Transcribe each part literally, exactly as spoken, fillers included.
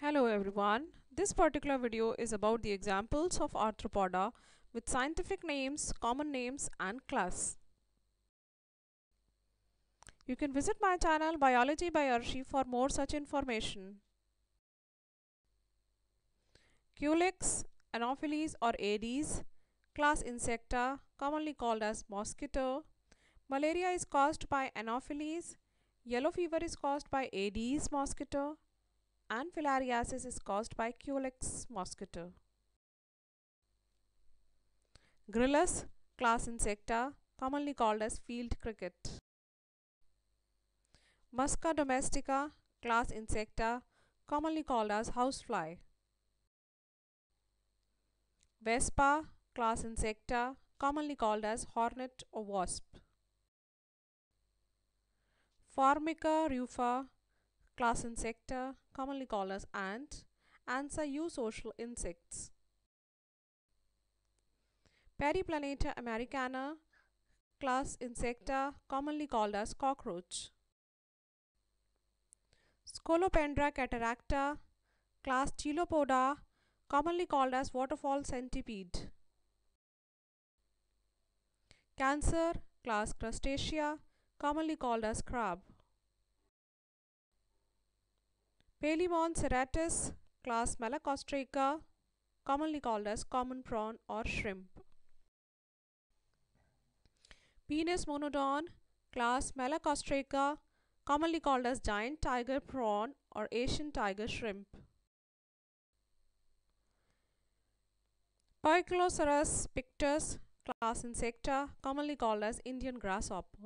Hello everyone. This particular video is about the examples of arthropoda with scientific names, common names and class. You can visit my channel Biology by Arshi for more such information. Culex, Anopheles or Aedes, class Insecta, commonly called as mosquito. Malaria is caused by Anopheles, yellow fever is caused by Aedes mosquito, and filariasis is caused by Culex mosquito. Gryllus, class Insecta, commonly called as field cricket. Musca domestica, class Insecta, commonly called as housefly. Vespa, class Insecta, commonly called as hornet or wasp. Formica rufa, class Insecta, commonly called as ant. Ants are eusocial insects. Periplaneta americana, class Insecta, commonly called as cockroach. Scolopendra cataracta, class Chilopoda, commonly called as waterfall centipede. Cancer, class Crustacea, commonly called as crab. Palemon serratus, class Malacostraca, commonly called as common prawn or shrimp. Penis monodon, class Malacostraca, commonly called as giant tiger prawn or Asian tiger shrimp. Poikiloceras pictus, class Insecta, commonly called as Indian grasshopper.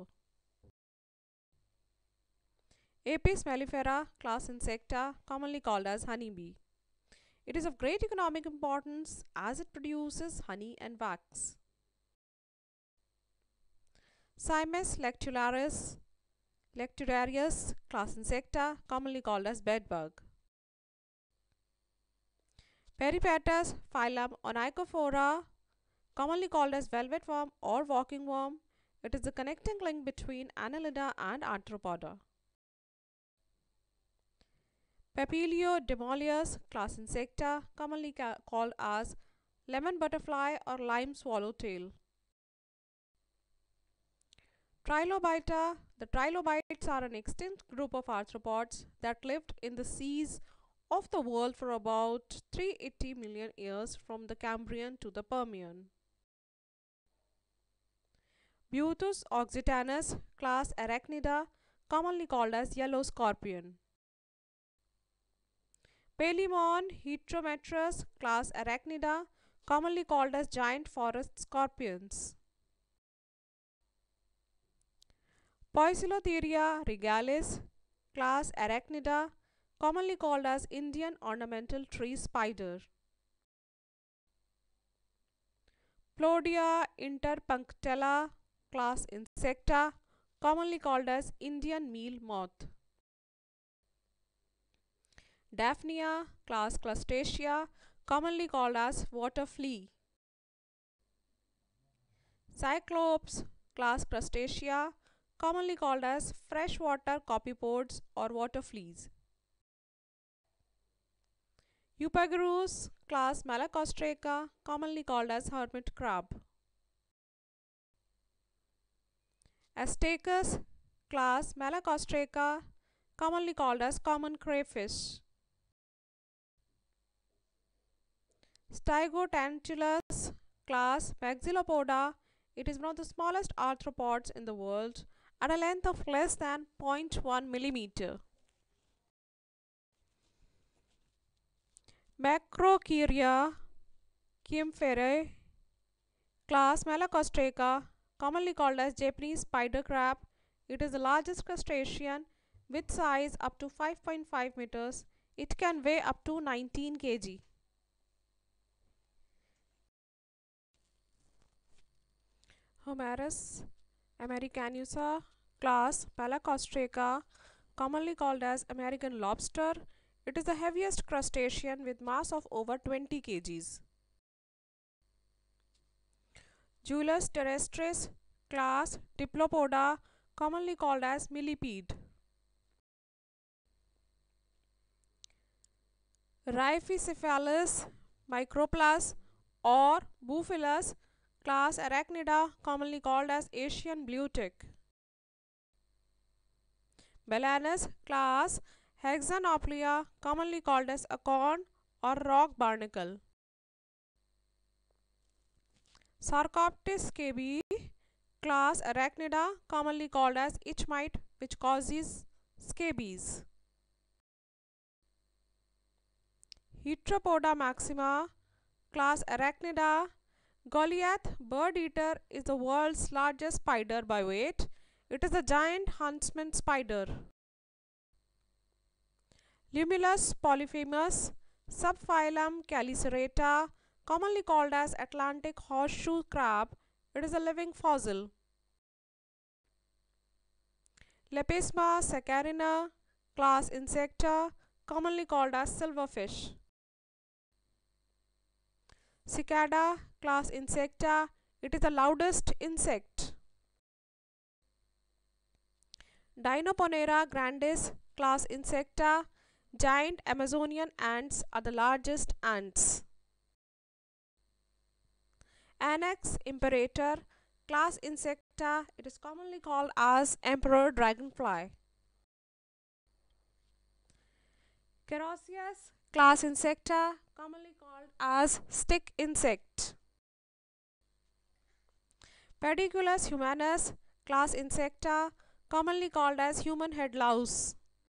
Apis mellifera, class Insecta, commonly called as honeybee. It is of great economic importance as it produces honey and wax. Cymes lectularis, lectularius, class Insecta, commonly called as bedbug. Peripatus, phylum Onychophora, commonly called as velvet worm or walking worm. It is the connecting link between Annelida and Arthropoda. Papilio demolius, class Insecta, commonly called as lemon butterfly or lime swallowtail. Trilobita. The trilobites are an extinct group of arthropods that lived in the seas of the world for about three hundred eighty million years from the Cambrian to the Permian. Buetus occitanus, class Arachnida, commonly called as yellow scorpion. Palemon heterometrus, class Arachnida, commonly called as giant forest scorpions. Poecilotheria regalis, class Arachnida, commonly called as Indian ornamental tree spider. Plodia interpunctella, class Insecta, commonly called as Indian meal moth. Daphnia, class Crustacea, commonly called as water flea. Cyclops, class Crustacea, commonly called as freshwater copypods or water fleas. Eupagerus, class Malacostraca, commonly called as hermit crab. Astacus, class Malacostraca, commonly called as common crayfish. Stygotantulus, class Maxillopoda. It is one of the smallest arthropods in the world at a length of less than zero point one millimeter. Macrocheria chiemferae, class Malacostraca, commonly called as Japanese spider crab. It is the largest crustacean with size up to five point five meters. It can weigh up to nineteen kilograms. Homarus americanusa, class Malacostraca, commonly called as American lobster. It is the heaviest crustacean with mass of over twenty kilograms. Julius terrestris, class Diplopoda, commonly called as millipede. Rhyphicephalus, Microplus or Boophilus, class Arachnida, commonly called as Asian blue tick. Balanus, class Hexanoplia, commonly called as acorn or rock barnacle. Sarcoptes scabiei, class Arachnida, commonly called as itch mite, which causes scabies. Heteropoda maxima, class Arachnida. Goliath bird eater is the world's largest spider by weight. It is a giant huntsman spider. Limulus polyphemus, subphylum Chalicerata, commonly called as Atlantic horseshoe crab. It is a living fossil. Lepisma saccharina, class Insecta, commonly called as silverfish. Cicada, class Insecta, it is the loudest insect. Dinoponera grandis, class Insecta, giant Amazonian ants are the largest ants. Anax imperator, class Insecta, it is commonly called as emperor dragonfly. Carossius, class Insecta, commonly called as stick insect. Pediculus humanus, class Insecta, commonly called as human head louse.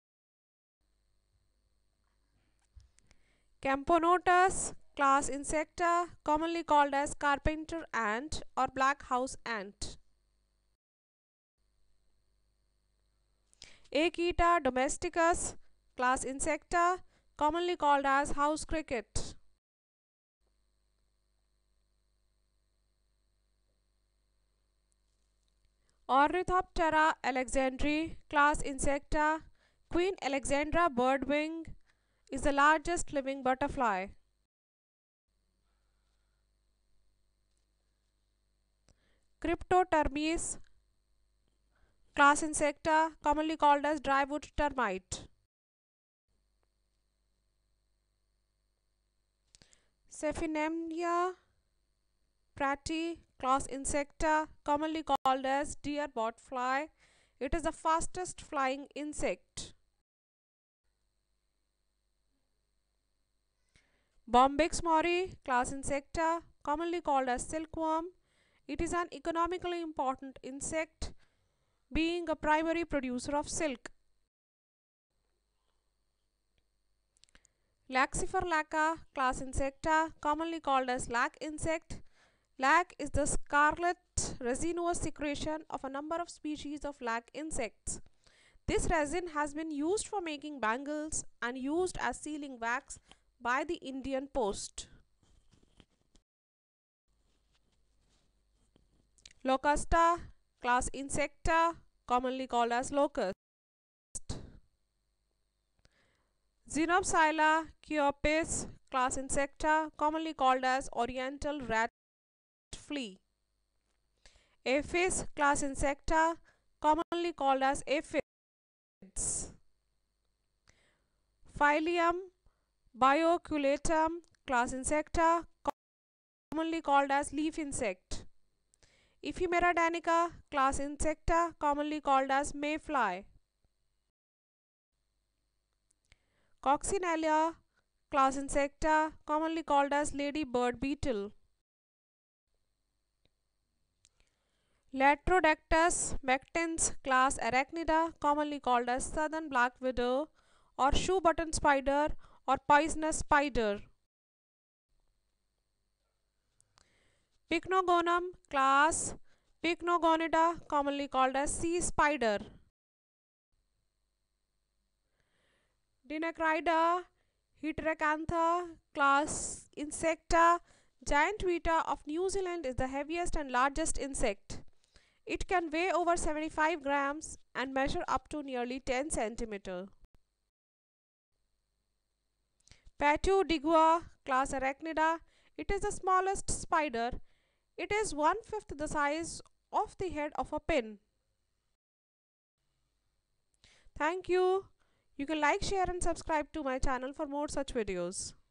Camponotus, class Insecta, commonly called as carpenter ant or black house ant. Acheta domesticus, class Insecta, commonly called as house cricket. Ornithoptera alexandri, class Insecta, Queen Alexandra birdwing is the largest living butterfly. Cryptotermes, class Insecta, commonly called as drywood termite. Cephinemnia prati, class Insecta, commonly called as deer botfly. It is the fastest flying insect. Bombyx mori, class Insecta, commonly called as silkworm. It is an economically important insect, being a primary producer of silk. Laxifer laca, class Insecta, commonly called as lac insect. Lac is the scarlet resinous secretion of a number of species of lac insects. This resin has been used for making bangles and used as sealing wax by the Indian Post. Locusta, class Insecta, commonly called as locust. Xenopsylla chiopis, class Insecta, commonly called as oriental rat flea. Aphis, class Insecta, commonly called as aphids. Phylum Bioculata, class Insecta, commonly called as leaf insect. Ephemera danica, class Insecta, commonly called as mayfly. Coccinella, class Insecta, commonly called as ladybird beetle. Latrodactys mactens, class Arachnida, commonly called as southern black widow or shoe button spider or poisonous spider. Pycnogonum, class Pycnogonida, commonly called as sea spider. Dinacrida heteracantha, class Insecta, giant vita of New Zealand is the heaviest and largest insect. It can weigh over seventy-five grams and measure up to nearly ten centimeters. Patudigua, class Arachnida, it is the smallest spider. It is one-fifth the size of the head of a pin. Thank you. You can like, share and subscribe to my channel for more such videos.